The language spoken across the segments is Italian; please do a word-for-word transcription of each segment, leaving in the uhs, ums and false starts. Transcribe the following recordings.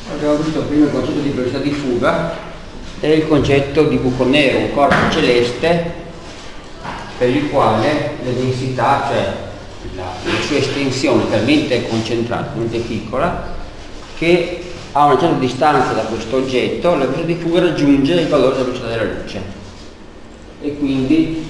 Abbiamo visto prima il concetto di velocità di fuga e il concetto di buco nero, un corpo celeste per il quale la densità, cioè la, la sua estensione è talmente concentrata, talmente piccola, che a una certa distanza da questo oggetto la velocità di fuga raggiunge il valore della velocità della luce e quindi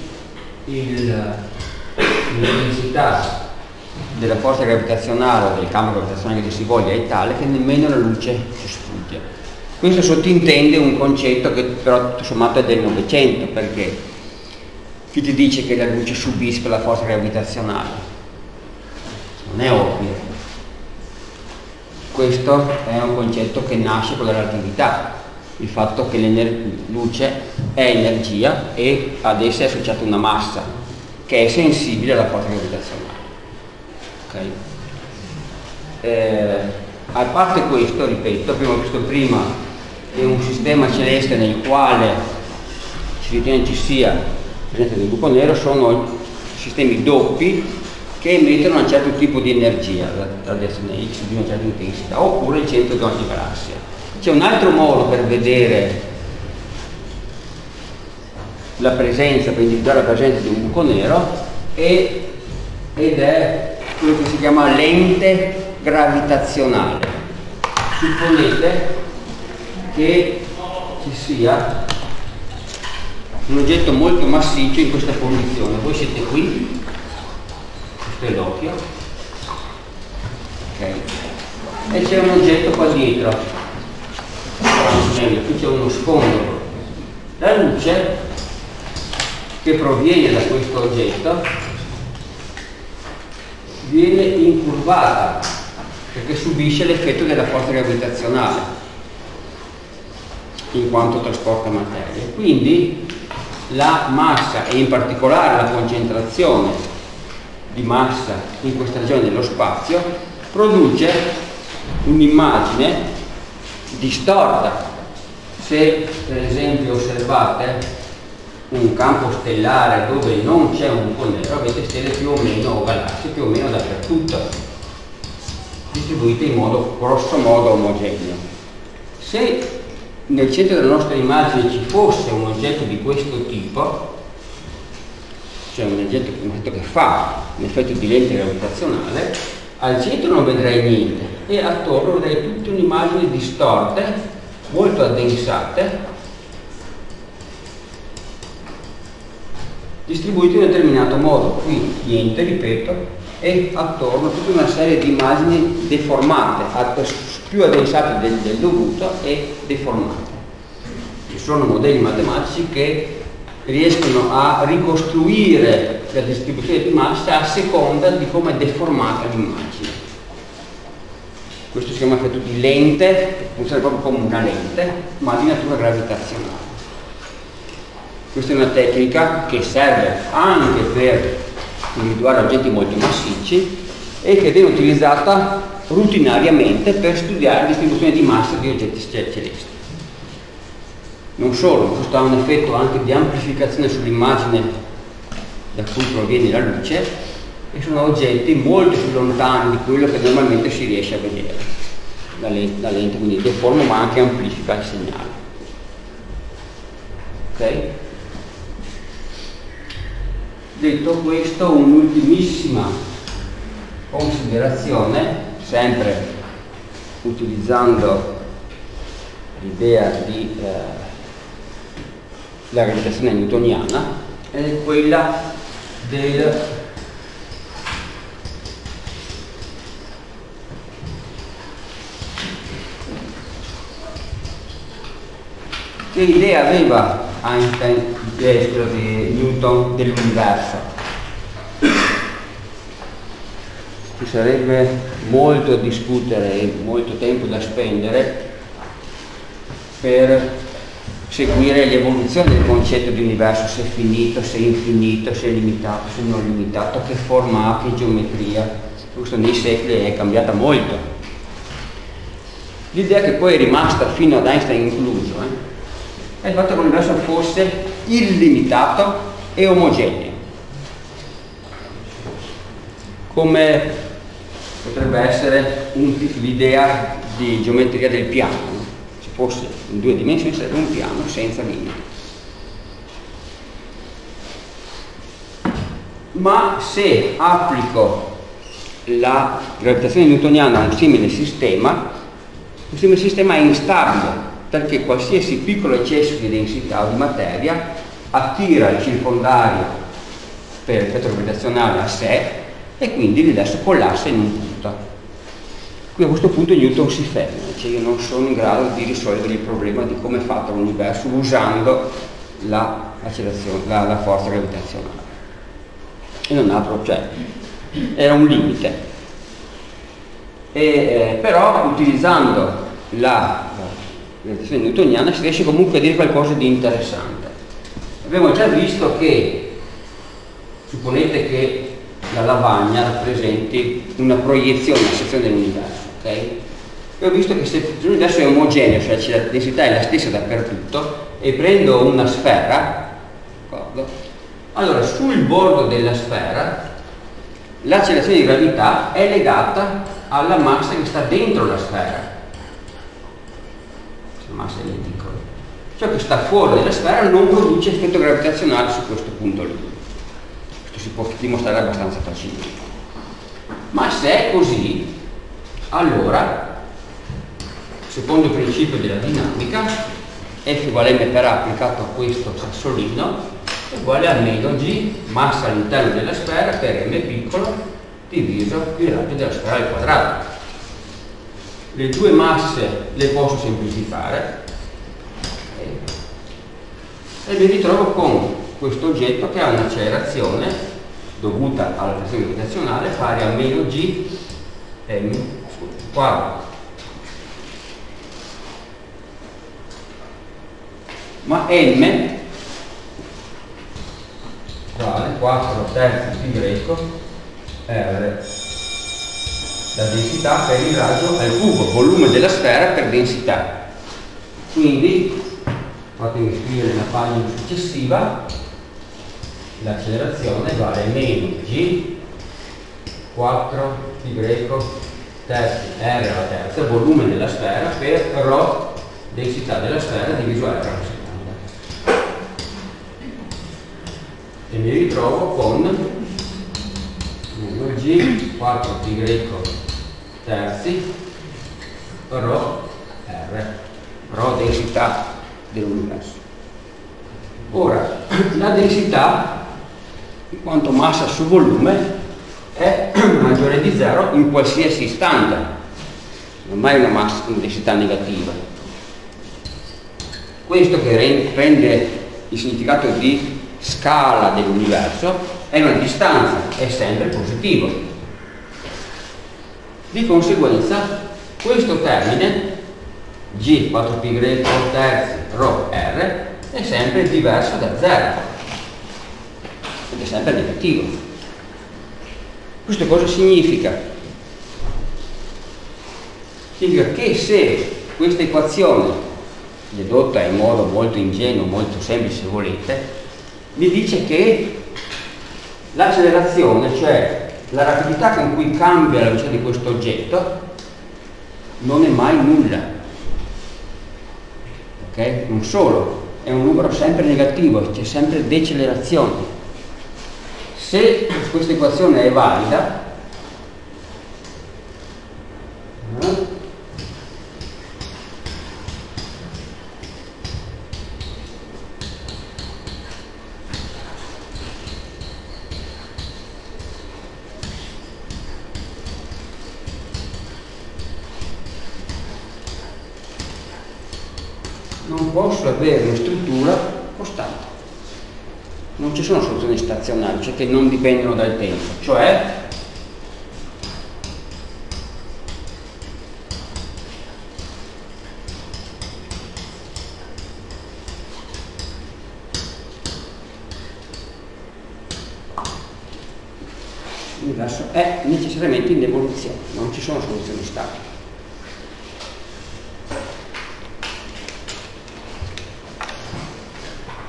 l'intensità della forza gravitazionale o del campo gravitazionale che si voglia è tale che nemmeno la luce ci sfugge. Questo sottintende un concetto che però tutto sommato è del Novecento, perché chi ti dice che la luce subisca la forza gravitazionale? Non è ovvio. Questo è un concetto che nasce con la relatività, il fatto che la luce è energia e ad essa è associata una massa che è sensibile alla forza gravitazionale. Okay. Eh, a parte questo, ripeto, abbiamo visto prima che un sistema celeste nel quale si ritiene ci sia presenza del buco nero sono sistemi doppi che emettono un certo tipo di energia, la radiazione X di una certa intensità, oppure il centro di ogni galassia. C'è un altro modo per vedere la presenza, per individuare la presenza di un buco nero, e, ed è quello che si chiama lente gravitazionale. Supponete che ci sia un oggetto molto massiccio in questa posizione, voi siete qui, questo è l'occhio, ok, e c'è un oggetto qua dietro, qui c'è uno sfondo. La luce che proviene da questo oggetto viene incurvata perché subisce l'effetto della forza gravitazionale in quanto trasporta materia. Quindi la massa e in particolare la concentrazione di massa in questa regione dello spazio produce un'immagine distorta. Se per esempio osservate un campo stellare dove non c'è un buco nero, avete stelle più o meno, o galassie più o meno dappertutto, distribuite in modo grosso modo omogeneo. Se nel centro della nostra immagine ci fosse un oggetto di questo tipo, cioè un oggetto, un oggetto che fa un effetto di lente gravitazionale, al centro non vedrei niente e attorno vedrei tutte un'immagine distorte, molto addensate, distribuite in un determinato modo. Qui niente, ripeto, e attorno tutta una serie di immagini deformate, più addensate del, del dovuto e deformate. Ci sono modelli matematici che riescono a ricostruire la distribuzione di massa a seconda di come è deformata l'immagine. Questo si chiama effetto di lente, funziona proprio come una lente, ma di natura gravitazionale. Questa è una tecnica che serve anche per individuare oggetti molto massicci e che viene utilizzata rutinariamente per studiare la distribuzione di massa di oggetti celesti. Non solo, questo ha un effetto anche di amplificazione sull'immagine da cui proviene la luce e sono oggetti molto più lontani di quello che normalmente si riesce a vedere. La lente, la lente quindi deforma ma anche amplifica il segnale. Ok? Detto questo, un'ultimissima considerazione, sempre utilizzando l'idea di eh, la gravitazione newtoniana, è quella del che idea aveva Einstein, eh, scusate, Newton dell'universo? Ci sarebbe molto a discutere e molto tempo da spendere per seguire l'evoluzione del concetto di universo, se è finito, se è infinito, se è limitato, se non è limitato, che forma ha, che geometria. Questo nei secoli è cambiata molto. L'idea che poi è rimasta fino ad Einstein incluso eh, è il fatto che l'universo fosse illimitato e omogeneo. Come potrebbe essere l'idea di geometria del piano, no? Se fosse in due dimensioni sarebbe un piano senza limiti. Ma se applico la gravitazione newtoniana a un simile sistema, un simile sistema è instabile, perché qualsiasi piccolo eccesso di densità o di materia attira il circondario per effetto gravitazionale a sé e quindi adesso collassa in un punto. Qui a questo punto Newton si ferma, cioè io non sono in grado di risolvere il problema di come è fatto l'universo usando la, la, la forza gravitazionale. E non apro, cioè era un limite. E, eh, però utilizzando la gravitazione newtoniana si riesce comunque a dire qualcosa di interessante. Abbiamo già visto che, supponete che la lavagna rappresenti una proiezione, una sezione dell'universo, ok? E ho visto che se l'universo è omogeneo, cioè la densità è la stessa dappertutto, e prendo una sfera, d'accordo? Allora sul bordo della sfera l'accelerazione di gravità è legata alla massa che sta dentro la sfera. La massa è piccola. Ciò che sta fuori dalla sfera non produce effetto gravitazionale su questo punto lì. Questo si può dimostrare abbastanza facilmente. Ma se è così, allora, secondo il principio della dinamica, F uguale m per A applicato a questo sassolino è uguale a meno g, massa all'interno della sfera, per m piccolo, diviso il raggio della sfera al quadrato. Le due masse le posso semplificare, okay, e mi ritrovo con questo oggetto che ha un'accelerazione dovuta alla pressione gravitazionale pari a meno g m quadro. Ma m vale quattro terzi pi greco r, la densità per il raggio al cubo, volume della sfera per densità. Quindi fatemi scrivere nella pagina successiva, l'accelerazione vale meno g quattro pi greco terzi r alla terza, volume della sfera, per ρ, densità della sfera, diviso r alla seconda. E mi ritrovo con meno g quattro pi greco terzi ρ r, ρ densità dell'universo. Ora, la densità in quanto massa su volume è maggiore di zero in qualsiasi istante, non è mai una, massa, una densità negativa. Questo che rende il significato di scala dell'universo è una distanza, è sempre positivo. Di conseguenza questo termine g quattro pi greco terzi ρ r è sempre diverso da zero ed è sempre negativo. Questo cosa significa? Significa che se questa equazione, dedotta in modo molto ingenuo, molto semplice se volete, mi dice che l'accelerazione, cioè la rapidità con cui cambia la velocità di questo oggetto, non è mai nulla. Ok? Non solo, è un numero sempre negativo, c'è sempre decelerazione. Se questa equazione è valida, non posso avere una struttura costante. Non ci sono soluzioni stazionarie, cioè che non dipendono dal tempo, cioè l'universo è necessariamente in evoluzione, non ci sono soluzioni statiche.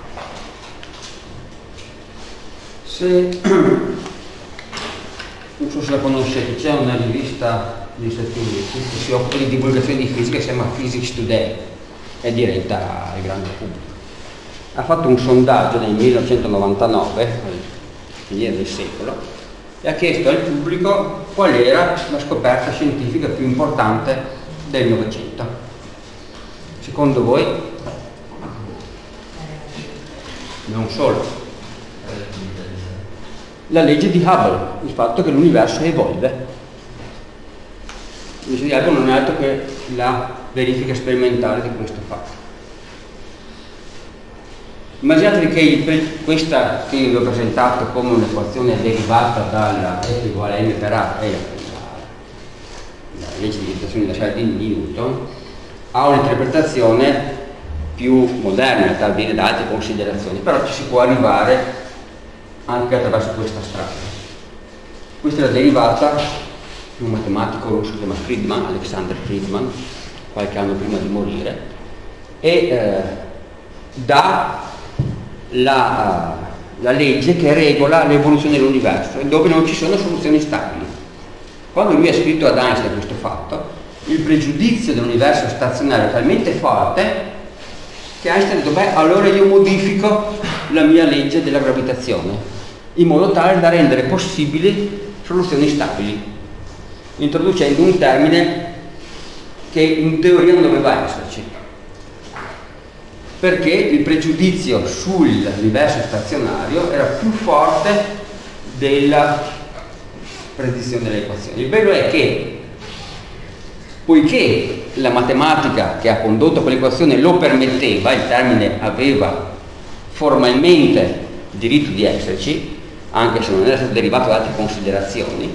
Se so se la conoscete, c'è una rivista degli Stati Uniti che si occupa di divulgazione di fisica, si chiama Physics Today, è diretta al grande pubblico. Ha fatto un sondaggio nel millenovecentonovantanove, ieri del secolo, e ha chiesto al pubblico qual era la scoperta scientifica più importante del Novecento. Secondo voi? Non solo. La legge di Hubble, il fatto che l'universo evolve. La legge di Hubble non è altro che la verifica sperimentale di questo fatto. Immaginatevi che il, questa che vi ho presentato come un'equazione derivata dalla F uguale a m per A e la, la legge di gravitazione universale di Newton ha un'interpretazione più moderna, da viene da altre considerazioni, però ci si può arrivare anche attraverso questa strada. Questa è la derivata di un matematico russo che si chiama Friedman, Alexander Friedman, qualche anno prima di morire, e eh, dà la, la legge che regola l'evoluzione dell'universo e dove non ci sono soluzioni stabili. Quando lui ha scritto ad Einstein questo fatto, il pregiudizio dell'universo stazionario è talmente forte che Einstein ha detto: beh, allora io modifico la mia legge della gravitazione in modo tale da rendere possibili soluzioni stabili, introducendo un termine che in teoria non doveva esserci, perché il pregiudizio sull'universo stazionario era più forte della predizione delle equazioni. Il bello è che, poiché la matematica che ha condotto quell'equazione lo permetteva, il termine aveva formalmente il diritto di esserci, anche se non era stato derivato da altre considerazioni,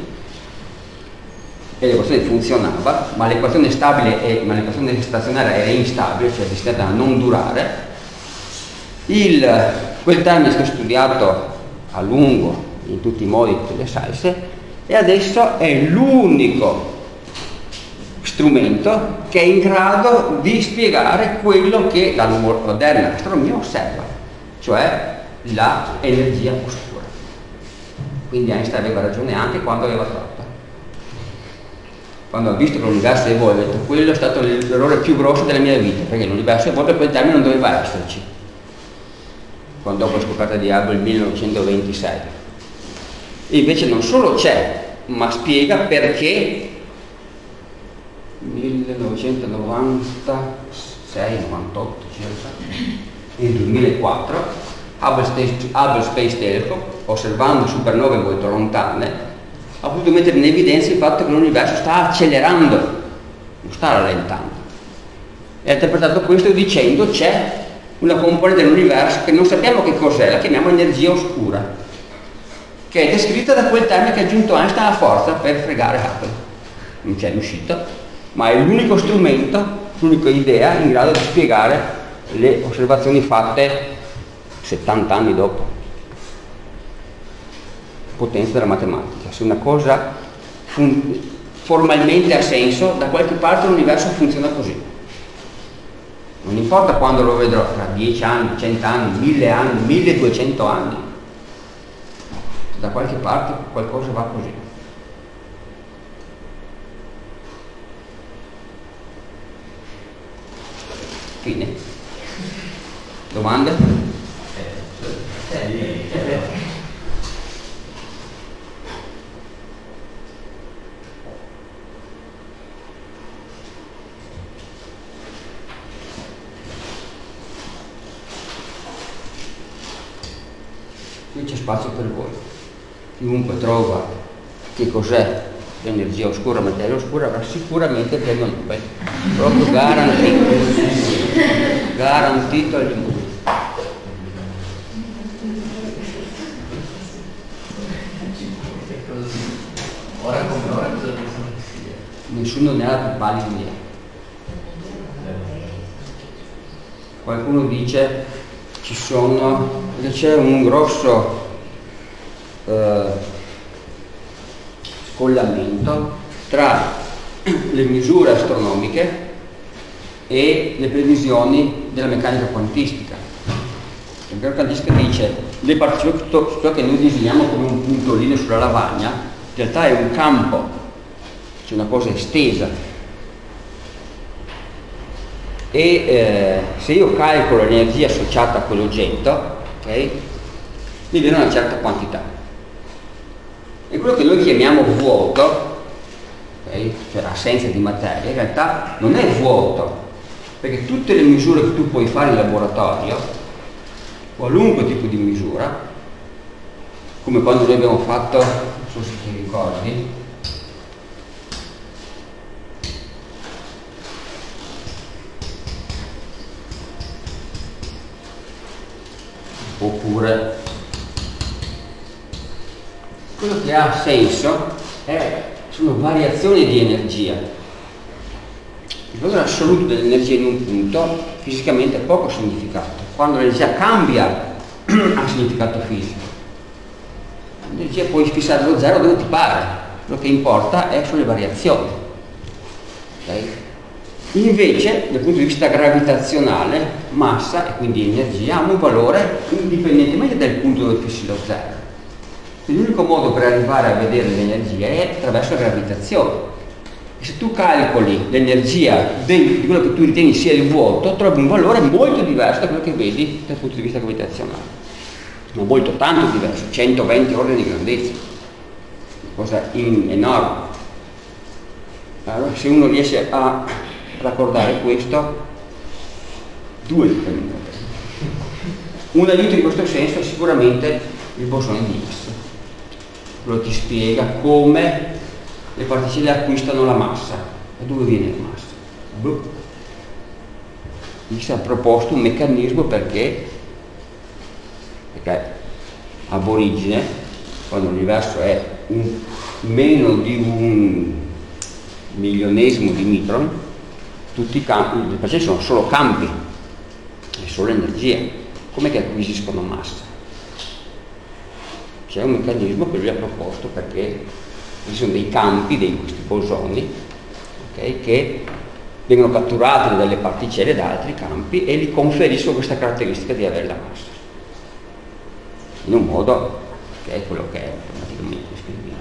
e l'equazione funzionava, ma l'equazione stabile e, ma l'equazione stazionaria era instabile, cioè destinata a non durare. Il, quel termine è stato studiato a lungo in tutti i modi, in tutte le salse, e adesso è l'unico strumento che è in grado di spiegare quello che la moderna astronomia osserva, cioè l'energia oscura. Quindi Einstein aveva ragione anche quando aveva torto. Quando ha visto che l'universo evolve, ha detto: quello è stato l'errore più grosso della mia vita, perché l'universo evolve, quel termine non doveva esserci. Quando dopo la scoperta di Hubble nel millenovecentoventisei. E invece non solo c'è, ma spiega perché millenovecentonovantasei novantotto circa, nel duemilaquattro Hubble Space, Hubble Space Telescope, osservando supernove molto lontane, ha potuto mettere in evidenza il fatto che l'universo sta accelerando, non sta rallentando. E ha interpretato questo dicendo: c'è una componente dell'universo che non sappiamo che cos'è, la chiamiamo energia oscura, che è descritta da quel termine che ha aggiunto Einstein a forza per fregare Hubble. Non c'è riuscito, ma è l'unico strumento, l'unica idea in grado di spiegare le osservazioni fatte settanta anni dopo. Potenza della matematica. Se una cosa formalmente ha senso, da qualche parte l'universo funziona così. Non importa quando lo vedrò, tra dieci anni, cento anni, mille anni, milleduecento anni, da qualche parte qualcosa va così. Fine. Domande? Qui c'è spazio per voi. Chiunque trova che cos'è l'energia oscura, materia oscura, avrà sicuramente il premio Nobel, proprio garantito, garantito agli umani. Ora come ora cosa pensiamo che sia? Nessuno ne ha più pallida idea. Qualcuno dice ci sono, c'è un grosso eh, scollamento tra le misure astronomiche e le previsioni della meccanica quantistica. La meccanica quantistica dice le particelle, ciò che noi disegniamo come un puntolino sulla lavagna, in realtà è un campo, c'è una cosa estesa. E eh, se io calcolo l'energia associata a quell'oggetto, okay, mi viene una certa quantità. E quello che noi chiamiamo vuoto, okay, cioè assenza di materia, in realtà non è vuoto, perché tutte le misure che tu puoi fare in laboratorio, qualunque tipo di misura, come quando noi abbiamo fatto, non so se ti ricordi, oppure quello che ha senso è, sono variazioni di energia. Il valore assoluto dell'energia in un punto fisicamente ha poco significato. Quando l'energia cambia ha significato fisico. L'energia puoi fissare lo zero dove ti pare, quello che importa è sulle variazioni. Okay? Invece, dal punto di vista gravitazionale, massa e quindi energia hanno un valore indipendentemente dal punto dove fissi lo zero. L'unico modo per arrivare a vedere l'energia è attraverso la gravitazione. E se tu calcoli l'energia di quello che tu ritieni sia il vuoto, trovi un valore molto diverso da quello che vedi dal punto di vista gravitazionale. Ma molto tanto diverso, centoventi ordini di grandezza, una cosa in, enorme. Allora, se uno riesce a raccordare questo, due cammini. Un aiuto in questo senso è sicuramente il bosone di Higgs. Quello ti spiega come le particelle acquistano la massa. Da dove viene la massa? Boh. Higgs ha proposto un meccanismo perché, perché ab origine, quando l'universo è un, meno di un milionesimo di micron, tutti i campi, le particelle sono solo campi, è solo energia. Com'è che acquisiscono massa? C'è un meccanismo che lui ha proposto perché ci sono dei campi, dei, questi bosoni, okay, che vengono catturati dalle particelle da altri campi e gli conferiscono questa caratteristica di avere la massa. In un modo che è quello che è automaticamente descrivibile.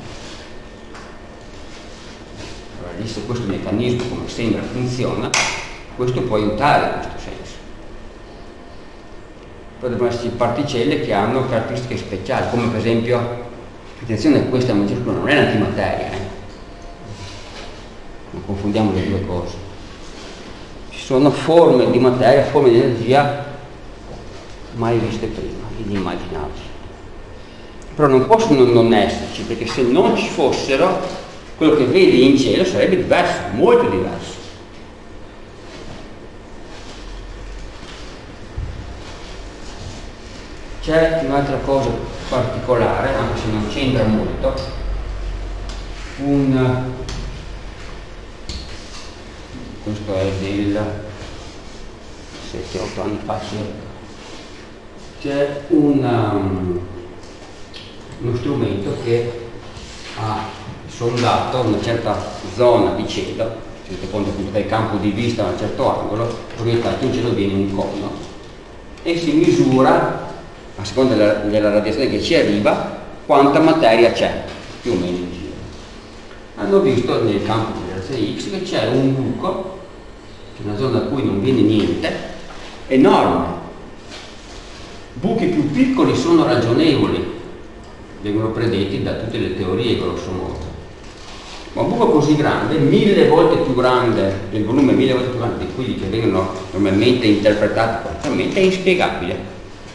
Allora, lì se questo meccanismo, come sembra, funziona, questo può aiutare in questo senso. Poi devono esserci particelle che hanno caratteristiche speciali, come per esempio, attenzione, questa non è l'antimateria, eh? Non confondiamo le due cose. Ci sono forme di materia, forme di energia mai viste prima, inimmaginabili. Però non possono non esserci, perché se non ci fossero, quello che vedi in cielo sarebbe diverso, molto diverso. C'è un'altra cosa particolare, anche se non c'entra molto, un, questo è del sette otto anni fa circa, c'è una, uno strumento che ha sondato una certa zona di cielo, tenete conto che dal campo di vista a un certo angolo, proiettato in cielo viene un cono e si misura a seconda della, della radiazione che ci arriva, quanta materia c'è, più o meno in giro. Hanno visto nel campo di radiazione X che c'è un buco, c'è una zona da cui non viene niente, enorme. Buchi più piccoli sono ragionevoli, vengono predetti da tutte le teorie grosso modo. Ma un buco così grande, mille volte più grande, del volume mille volte più grande di quelli che vengono normalmente interpretati correttamente, è inspiegabile.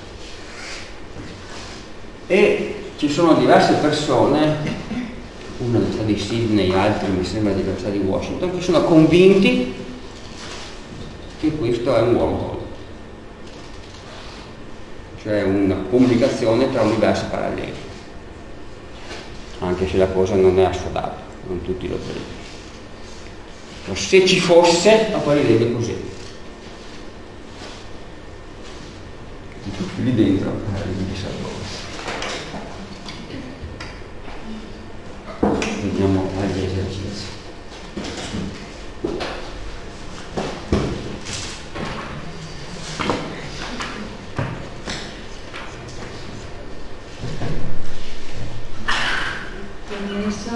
E ci sono diverse persone, una dell'Università di Sydney, altre mi sembra dell'Università di Washington, che sono convinti che questo è un wormhole, cioè una comunicazione tra universi paralleli, anche se la cosa non è assodata, non tutti lo credono. Se ci fosse, apparirebbe così. Tutti lì dentro arrivi di salvare. Vediamo agli esercizi. Permesso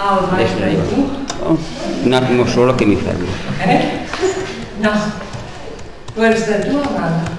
Ah, ormai Adesso fai arrivo. tu? Oh, un attimo solo che mi fermo. Eh? No. Vuoi stare tu o vado?